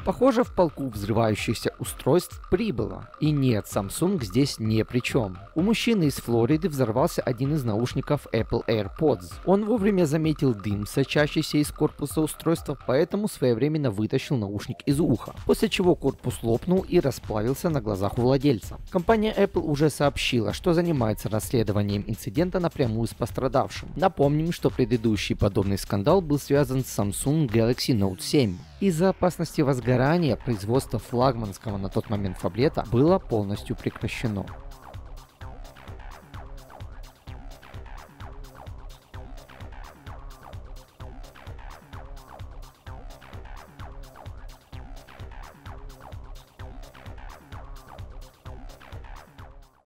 Похоже, в полку взрывающихся устройств прибыло. И нет, Samsung здесь не при чем. У мужчины из Флориды взорвался один из наушников Apple AirPods. Он вовремя заметил дым, сочащийся из корпуса устройства, поэтому своевременно вытащил наушник из уха, после чего корпус лопнул и расплавился на глазах у владельца. Компания Apple уже сообщила, что занимается расследованием инцидента напрямую с пострадавшим. Напомним, что предыдущий подобный скандал был связан с Samsung Galaxy Note 7. Из-за опасности возгорания производство флагманского на тот момент фаблета было полностью прекращено.